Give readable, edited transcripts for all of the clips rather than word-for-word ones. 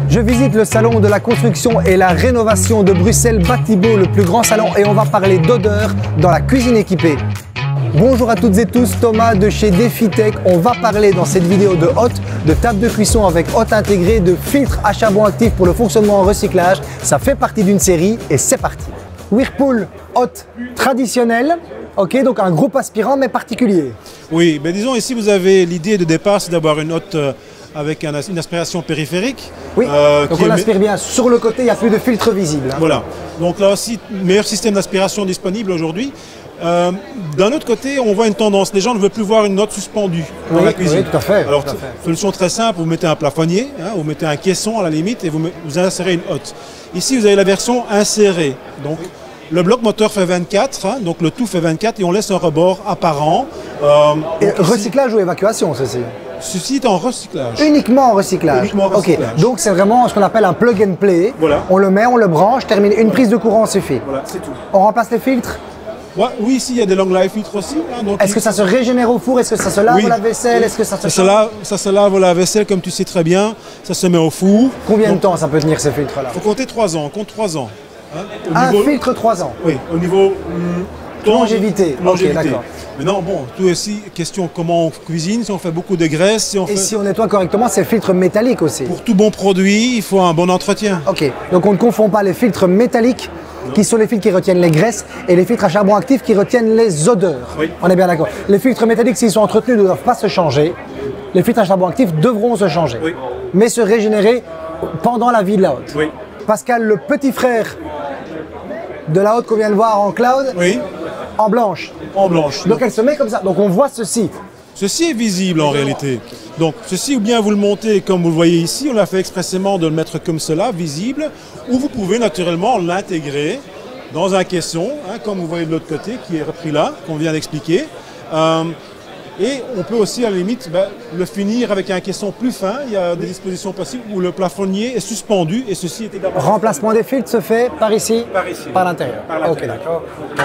Je visite le salon de la construction et la rénovation de Bruxelles Batibo, le plus grand salon, et on va parler d'odeur dans la cuisine équipée. Bonjour à toutes et tous, Thomas de chez DefiTech. On va parler dans cette vidéo de hotte, de table de cuisson avec hotte intégrée, de filtres à charbon actif pour le fonctionnement en recyclage. Ça fait partie d'une série et c'est parti. Whirlpool hotte traditionnelle, ok, donc un groupe aspirant mais particulier. Oui, mais disons ici vous avez l'idée de départ, c'est d'avoir une hotte avec une aspiration périphérique. Oui, donc on aspire bien sur le côté, il n'y a plus de filtre visible. Hein. Voilà, donc là aussi, meilleur système d'aspiration disponible aujourd'hui. D'un autre côté, on voit une tendance, les gens ne veulent plus voir une hotte suspendue dans la cuisine. Oui, tout à fait. Alors, solution très simple, vous mettez un plafonnier, hein, vous mettez un caisson à la limite et vous insérez une hotte. Ici, vous avez la version insérée. Donc, le bloc moteur fait 24, hein, donc le tout fait 24 et on laisse un rebord apparent. Et recyclage ou évacuation, ceci? Ceci est en recyclage. Uniquement en recyclage. Uniquement en recyclage. Ok, donc c'est vraiment ce qu'on appelle un plug and play. Voilà. On le met, on le branche, termine, une prise de courant suffit. Voilà, c'est tout. On remplace les filtres. Ouais, oui, ici il y a des long life filtres aussi. Hein, est-ce que ça se régénère au four? Est-ce que ça se lave la vaisselle? Est-ce que ça se ça se lave la vaisselle, comme tu sais très bien. Ça se met au four. Combien de temps ça peut tenir ces filtres-là? Il faut compter 3 ans. On compte 3 ans. Hein, un filtre 3 ans? Oui, au niveau longévité. Ok, d'accord. Maintenant, bon, tout aussi question comment on cuisine, si on fait beaucoup de graisse. Si on nettoie correctement, c'est filtre métallique aussi. Pour tout bon produit, il faut un bon entretien. Ok, donc on ne confond pas les filtres métalliques qui sont les filtres qui retiennent les graisses et les filtres à charbon actif qui retiennent les odeurs. Oui. On est bien d'accord. Les filtres métalliques, s'ils sont entretenus, ne doivent pas se changer. Les filtres à charbon actif devront se changer, oui, mais se régénérer pendant la vie de la hotte. Oui. Pascal, le petit frère de la hotte qu'on vient de voir en cloud, oui, en blanche. En blanche. Donc elle se met comme ça. Donc on voit ceci. Ceci est visible en réalité. Donc ceci, ou bien vous le montez comme vous le voyez ici, on l'a fait expressément de le mettre comme cela, visible, ou vous pouvez naturellement l'intégrer dans un caisson, hein, comme vous voyez de l'autre côté, qui est repris là, qu'on vient d'expliquer. Et on peut aussi à la limite le finir avec un caisson plus fin. Il y a des dispositions possibles où le plafonnier est suspendu et ceci est également... Remplacement des filtres se fait par ici? Par ici. Par l'intérieur. Ok, d'accord.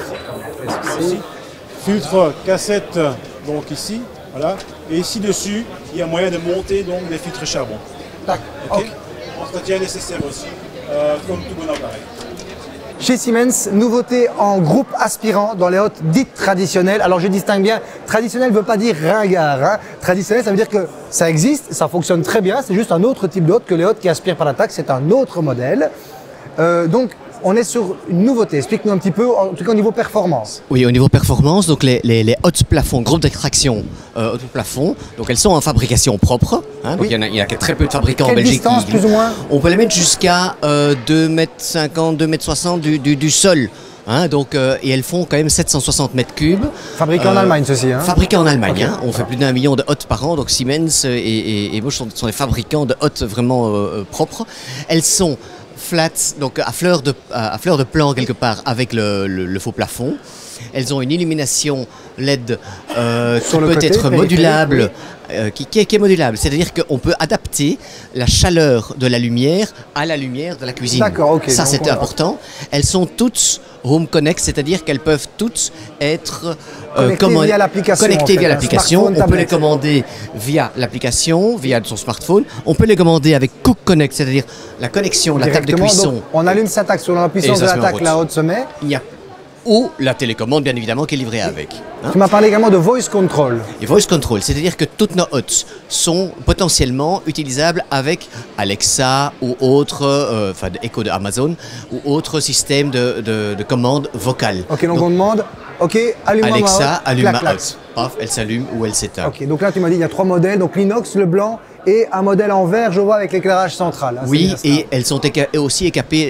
Filtre cassette, donc ici, voilà. Et ici dessus, il y a moyen de monter donc des filtres charbon. D'accord. Okay. Entretien nécessaire aussi, comme tout bon appareil. Chez Siemens, nouveauté en groupe aspirant dans les hottes dites traditionnelles. Alors je distingue bien, traditionnel ne veut pas dire ringard. Hein. Traditionnel, ça veut dire que ça existe, ça fonctionne très bien, c'est juste un autre type de hotte que les hottes qui aspirent par l'attaque, c'est un autre modèle. Donc on est sur une nouveauté, explique-nous un petit peu, en tout cas au niveau performance. Oui, au niveau performance, donc les hottes plafond, groupe d'extraction hottes plafond, donc elles sont en fabrication propre, hein, donc oui, il y a très peu de fabricants en Quelle Belgique. Distance plus ou moins? On peut les mettre jusqu'à 2,50 m, 2,60 m du sol. Hein, donc, et elles font quand même 760 mètres cubes. Fabriquées en Allemagne, ceci. Hein. Fabriquées en Allemagne. Okay. Hein, on fait plus d'1 million de hottes par an. Donc Siemens et Bosch sont des fabricants de hottes vraiment propres. Elles sont flat, donc à fleur de plan quelque part avec le faux plafond. Elles ont une illumination LED qui peut être modulable, qui est modulable. C'est-à-dire qu'on peut adapter la chaleur de la lumière à la lumière de la cuisine. D'accord, ok. Ça, c'est important. Elles sont toutes Home Connect, c'est-à-dire qu'elles peuvent toutes être connectées via l'application. Connectées via l'application. On peut les commander via l'application, via son smartphone. On peut les commander avec Cook Connect, c'est-à-dire la connexion, la table de cuisson. Donc, on allume sa taxe sur la puissance de l'attaque, la hotte se met. Ou la télécommande, bien évidemment, qui est livrée avec. Hein. Tu m'as parlé également de voice control. Et voice control, c'est-à-dire que toutes nos hottes sont potentiellement utilisables avec Alexa ou autre, enfin Echo de Amazon, ou autre système de commande vocale. Ok, donc on demande, ok, allume-moi Alexa, ma hotte. allume ma hotte. Paf, elle s'allume ou elle s'éteint. Ok, donc là tu m'as dit il y a 3 modèles, donc l'inox, le blanc et un modèle en verre, je vois, avec l'éclairage central. Hein, oui, et elles sont aussi équipées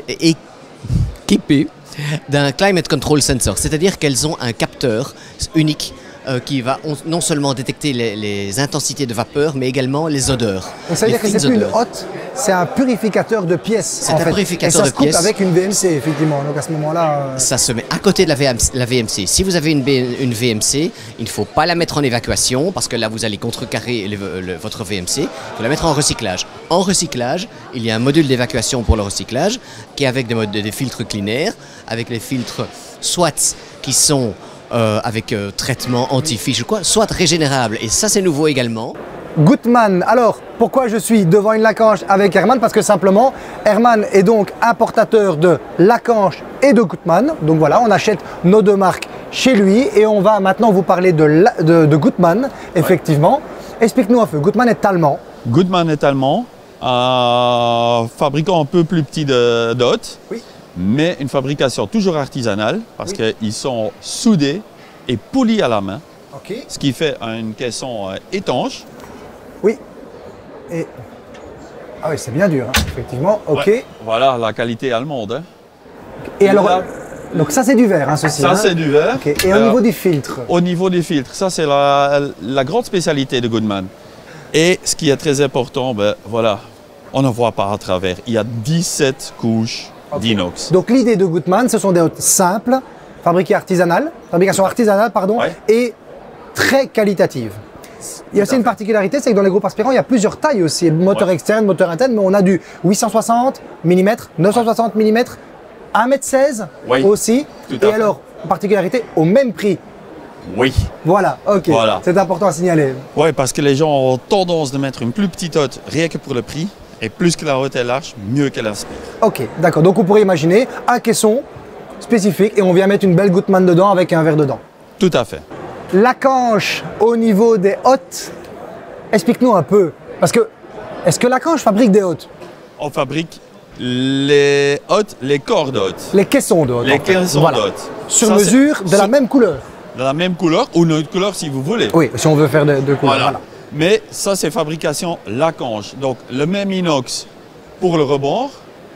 d'un climate control sensor, c'est-à-dire qu'elles ont un capteur unique qui va non seulement détecter les intensités de vapeur, mais également les odeurs. Donc ça veut dire que c'est plus une hotte, c'est un purificateur de pièces. C'est un purificateur de pièces. Et ça se coupe avec une VMC, effectivement. Donc à ce moment-là... Ça se met à côté de la VMC. Si vous avez une VMC, il ne faut pas la mettre en évacuation, parce que là, vous allez contrecarrer votre VMC. Il faut la mettre en recyclage. En recyclage, il y a un module d'évacuation pour le recyclage, qui est avec des filtres Clean Air, avec les filtres soit qui sont avec traitement anti-fiche ou quoi, soit régénérable. Et ça, c'est nouveau également. Gutmann. Alors, pourquoi je suis devant une Lacanche avec Hermann? Parce que simplement, Hermann est donc importateur de Lacanche et de Gutmann. Donc voilà, on achète nos deux marques chez lui et on va maintenant vous parler de Gutmann, effectivement. Ouais. Explique-nous un peu, Gutmann est allemand. Gutmann est allemand, fabricant un peu plus petit de hottes, oui. Mais une fabrication toujours artisanale parce oui. Qu'ils sont soudés et polis à la main, okay. Ce qui fait une caisson étanche. Oui. Et... Ah oui, c'est bien dur, hein, effectivement. Ok. Ouais. Voilà la qualité allemande. Hein. Et alors, donc ça c'est du verre, hein, ceci. Ça c'est du verre. Okay. Et au niveau des filtres? Au niveau des filtres, ça c'est la grande spécialité de Gutmann. Et ce qui est très important, ben voilà, on ne voit pas à travers. Il y a 17 couches d'inox. Donc l'idée de Gutmann, ce sont des hottes simples, fabrication artisanale, pardon, ouais. Et très qualitatives. Il y a aussi une particularité, c'est que dans les groupes aspirants, il y a plusieurs tailles aussi, moteur ouais. Externe, moteur interne, mais on a du 860 mm, 960 mm, 1,16 m oui. Aussi. Et alors, particularité, au même prix. Oui. Voilà, ok. Voilà. C'est important à signaler. Oui, parce que les gens ont tendance de mettre une plus petite hotte rien que pour le prix. Et plus que la hotte est large, mieux qu'elle aspire. Ok, d'accord. Donc on pourrait imaginer un caisson spécifique et on vient mettre une belle Gutmann dedans avec un verre dedans. Tout à fait. Lacanche au niveau des hottes, explique-nous un peu. Parce que, est-ce que Lacanche fabrique des hottes? On fabrique les hottes, les corps d'hottes. Les caissons de hottes. Les caissons voilà. d'hottes. Sur mesure, de la même couleur. De la même couleur ou une autre couleur si vous voulez. Oui, si on veut faire deux couleurs. Voilà. Voilà. Mais ça, c'est fabrication Lacanche. Donc, le même inox pour le rebord,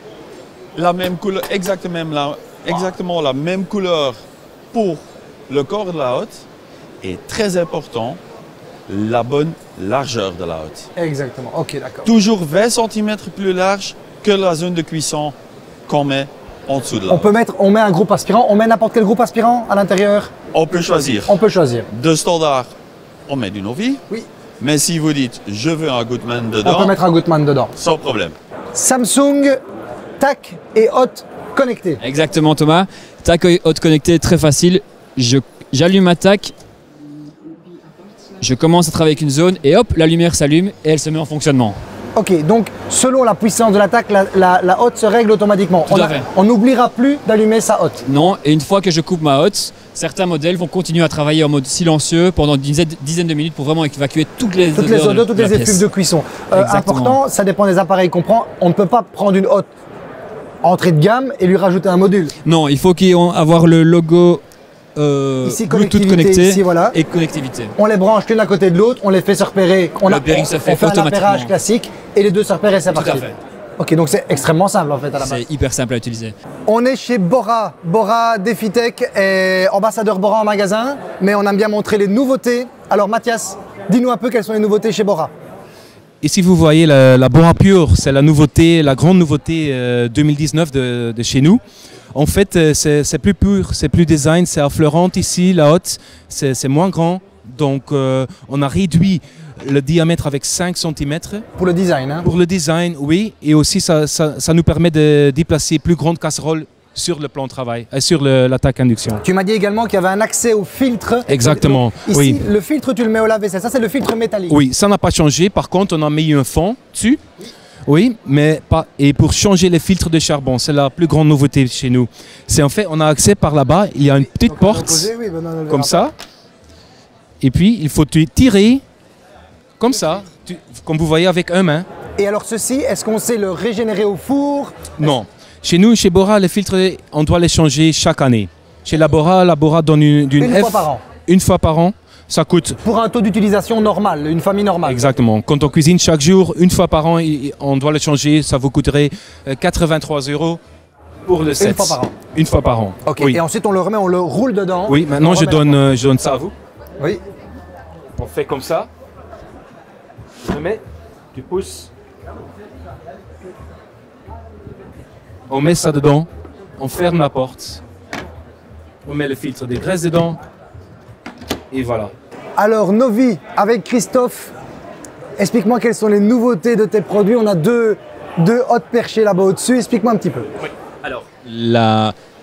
la même couleur, exactement la même couleur pour le corps de la hotte. Et très important, la bonne largeur de la hotte. Exactement, ok, d'accord. Toujours 20 cm plus large que la zone de cuisson qu'on met en dessous de la hotte. On met un groupe aspirant, on met n'importe quel groupe aspirant à l'intérieur? On peut choisir. On peut choisir. De standard, on met du Novi. Oui. Mais si vous dites, je veux un Gutmann dedans, on peut mettre un Gutmann dedans. Sans problème. Samsung, TAC et hotte connectée. Exactement Thomas. TAC et hotte connectée, très facile. J'allume ma TAC, je commence à travailler avec une zone et hop, la lumière s'allume et elle se met en fonctionnement. Ok, donc selon la puissance de la TAC, la hotte se règle automatiquement. On n'oubliera plus d'allumer sa hotte. Non, et une fois que je coupe ma hotte, certains modèles vont continuer à travailler en mode silencieux pendant une dizaine de minutes pour vraiment évacuer toutes les odeurs, toutes les effluves de cuisson. Important, ça dépend des appareils qu'on prend. On ne peut pas prendre une hotte entrée de gamme et lui rajouter un module. Non, il faut qu'il y ait avoir le logo ici, Bluetooth connecté ici, voilà. Et connectivité. On les branche l'une à côté de l'autre, on les fait se repérer. On fait un appairage classique et les deux se repèrent et c'est parti. Tout à fait. Ok, donc c'est extrêmement simple en fait à la base. C'est hyper simple à utiliser. On est chez Bora. Bora Defitech est ambassadeur Bora en magasin, mais on aime bien montrer les nouveautés. Alors Mathias, dis-nous un peu quelles sont les nouveautés chez Bora. Ici vous voyez la Bora Pure, c'est la nouveauté, la grande nouveauté 2019 de chez nous. En fait, c'est plus pur, c'est plus design, c'est affleurante ici, la hotte, c'est moins grand. Donc on a réduit le diamètre avec 5 cm. Pour le design, hein? Pour le design, oui. Et aussi, ça nous permet de déplacer plus grande casserole sur le plan de travail, sur la TAC induction. Tu m'as dit également qu'il y avait un accès au filtre. Exactement. Donc, ici, oui. Le filtre, tu le mets au lave-vaisselle. Ça, c'est le filtre métallique. Oui, ça n'a pas changé. Par contre, on a mis un fond dessus. Oui, mais pas. Et pour changer les filtres de charbon, c'est la plus grande nouveauté chez nous. C'est en fait, on a accès par là-bas. Il y a une petite porte, comme ça. Et puis, il faut tirer. Comme ça, comme vous voyez avec une main. Et alors ceci, est-ce qu'on sait le régénérer au four? Non. Chez nous, chez Bora, les filtres, on doit les changer chaque année. Chez la Bora donne une fois par an. Une fois par an. Ça coûte... Pour un taux d'utilisation normal, une famille normale. Exactement. Quand on cuisine chaque jour, une fois par an, on doit le changer. Ça vous coûterait 83 € pour le set. Une fois par an. Une fois par an. Ok. Oui. Et ensuite, on le remet, on le roule dedans. Oui, maintenant je donne ça à vous. Oui. On fait comme ça. Je mets, tu pousses. On met ça dedans, on ferme la porte, on met le filtre de graisse dedans, et voilà. Alors Novi, avec Christophe, explique-moi quelles sont les nouveautés de tes produits. On a deux hottes perchées là-bas au-dessus, explique-moi un petit peu. Oui, alors la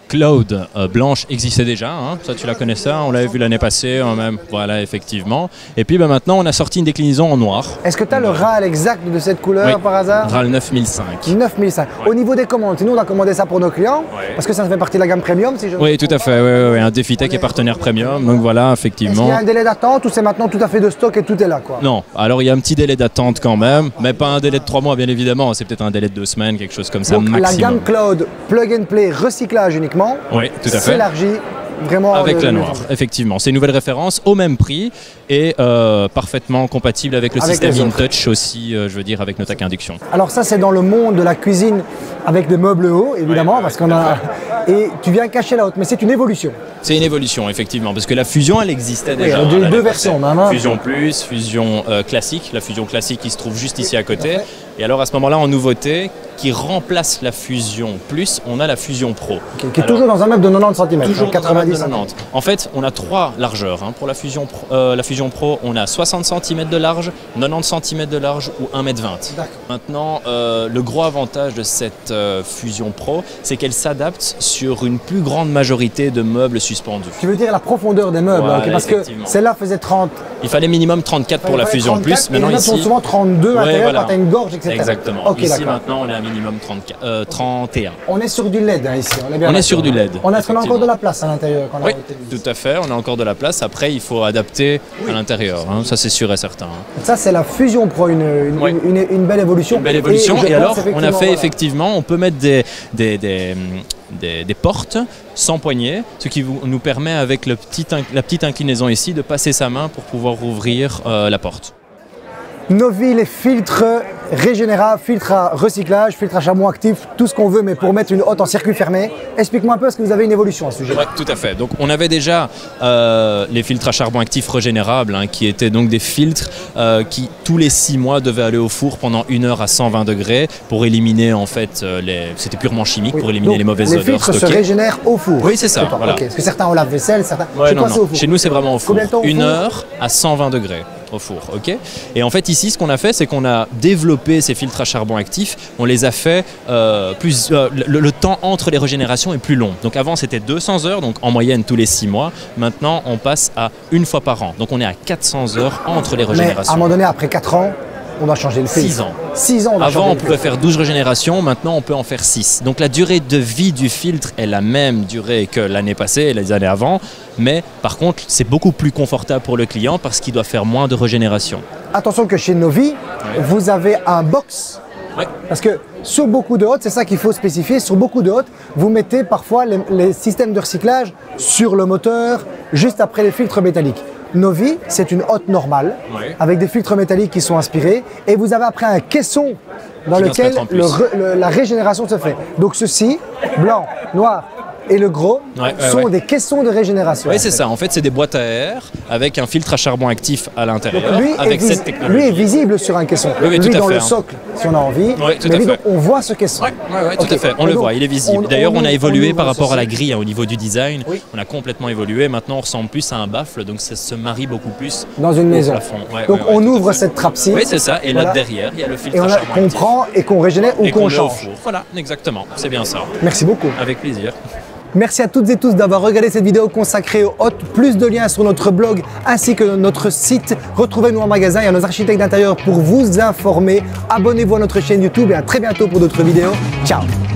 Cloud blanche existait déjà, hein. Ça tu la connaissais, on l'avait vu l'année passée, même. Voilà, effectivement. Et puis maintenant on a sorti une déclinaison en noir. Est-ce que tu as le RAL exact de cette couleur Oui. par hasard? RAL 9005. 9005. Ouais. Au niveau des commandes, nous on a commandé ça pour nos clients, parce que ça fait partie de la gamme premium si je Oui, tout à fait, oui, un DefiTech est partenaire premium, donc voilà, Est-ce qu'il effectivement. y a un délai d'attente ou c'est maintenant tout à fait de stock et tout est là quoi? Non, alors il y a un petit délai d'attente quand même, mais pas un délai de 3 mois bien évidemment, c'est peut-être un délai de 2 semaines, quelque chose comme ça, Donc la maximum. gamme Cloud, plug and play, recyclage uniquement, Oui, tout à fait. s'élargit vraiment Avec la le- noire, effectivement. C'est une nouvelle référence au même prix et parfaitement compatible avec le Avec système les autres. InTouch aussi, je veux dire, avec notre TAC induction. Alors ça c'est dans le monde de la cuisine avec des meubles hauts évidemment parce qu'on a et tu viens cacher la haute mais c'est une évolution. C'est une évolution, effectivement, parce que la fusion, elle existait déjà. il y a eu l'année deux passée. versions même, hein. Fusion Plus, fusion classique, la fusion classique qui se trouve juste ici à côté. Et alors à ce moment-là, en nouveauté, qui remplace la fusion Plus, on a la fusion Pro. Qui est toujours dans un meuble de 90 cm, Toujours 90 cm. 90. En fait, on a 3 largeurs. Hein. Pour la fusion Pro, on a 60 cm de large, 90 cm de large ou 1,20 m. D'accord. Maintenant, le gros avantage de cette fusion Pro, c'est qu'elle s'adapte sur une plus grande majorité de meubles suspendus. Tu veux dire la profondeur des meubles, Voilà, ok, parce que effectivement. celle-là faisait 30. Il fallait minimum 34 pour la il fallait fusion 34, Plus. et Maintenant les autres sont ici, souvent 32 à Ouais, l'intérieur voilà. quand tu as une gorge, etc. Exactement. Ok, Ici d'accord. maintenant, on est à minimum 31. On est sur du LED hein, ici. On est, bien On est d'accord. sur du LED, On a, est-ce qu'on a encore effectivement. de la place à l'intérieur quand on a Oui, été tout à fait. On a encore de la place. Après, il faut adapter à l'intérieur. Hein. Ça, c'est sûr et certain. Hein. Ça, c'est la Fusion Pro, Oui. une belle évolution. Une belle évolution. je Et pense alors, on a fait voilà. effectivement, on peut mettre des portes sans poignée, ce qui nous permet avec la petite inclinaison ici de passer sa main pour pouvoir ouvrir la porte. Novi, les filtres régénérables, filtres à recyclage, filtres à charbon actif, tout ce qu'on veut, mais pour mettre une hotte en circuit fermé. Explique-moi un peu, est-ce que vous avez une évolution à ce sujet? Oui, tout à fait. Donc, on avait déjà les filtres à charbon actif régénérables, hein, qui étaient donc des filtres qui, tous les 6 mois, devaient aller au four pendant 1 heure à 120 degrés pour éliminer, en fait, c'était purement chimique, Oui. pour éliminer Donc, les mauvaises les odeurs filtres se stockées. régénèrent au four. Oui, c'est ça, Attends, voilà. ok. Parce que certains ont la vaisselle, certains. Ouais, Chez non, toi, c'est au non. four. Chez nous, c'est vraiment au four. Combien de temps au 1 four heure à 120 degrés au four, ok. Et en fait, ici, ce qu'on a fait, c'est qu'on a développé ces filtres à charbon actif. On les a fait le temps entre les régénérations est plus long. Donc avant, c'était 200 heures, donc en moyenne tous les 6 mois. Maintenant, on passe à 1 fois par an. Donc on est à 400 heures entre les Mais à un régénérations. moment donné, après 4 ans, on doit changer le filtre. 6 ans. 6 ans, on doit Avant, changer on le pouvait filtre. faire 12 régénérations, maintenant on peut en faire 6. Donc la durée de vie du filtre est la même durée que l'année passée et les années avant, mais par contre, c'est beaucoup plus confortable pour le client parce qu'il doit faire moins de régénération. Attention que chez Novi, vous avez un box. Ouais. Parce que sur beaucoup de hottes, c'est ça qu'il faut spécifier, sur beaucoup de hottes, vous mettez parfois les systèmes de recyclage sur le moteur, juste après les filtres métalliques. Novi, c'est une hotte normale, Ouais. avec des filtres métalliques qui sont inspirés, et vous avez après un caisson dans Qui va se lequel mettre en plus. la régénération se fait. Donc ceci, blanc, noir et le gros, sont des caissons de régénération. Oui, c'est ça. En fait, c'est des boîtes à air avec un filtre à charbon actif à l'intérieur, Lui avec cette lui technologie. est visible sur un caisson. Oui, oui, lui tout à dans fait, le hein. socle, si on a envie. Oui, tout mais à lui, fait. donc, on voit ce caisson. Oui, tout Ok. à fait. On Et le donc, voit, il est visible. D'ailleurs, on a ouvre évolué par rapport à la ceci. grille hein, au niveau du design. Oui. On a complètement évolué. Maintenant, on ressemble plus à un baffle, donc ça se marie beaucoup plus Dans une au maison. plafond. Ouais, Donc ouais, on tout à ouvre fait. cette trappe-ci. Oui, c'est ça. Et Voilà. là derrière, il y a le filtre Et on à charbon qu'on actif. prend et qu'on régénère ou Et qu'on qu'on met au change. four. Voilà, exactement. C'est bien ça. Merci beaucoup. Avec plaisir. Merci à toutes et tous d'avoir regardé cette vidéo consacrée aux hottes. Plus de liens sur notre blog ainsi que notre site. Retrouvez-nous en magasin et à nos architectes d'intérieur pour vous informer. Abonnez-vous à notre chaîne YouTube et à très bientôt pour d'autres vidéos. Ciao.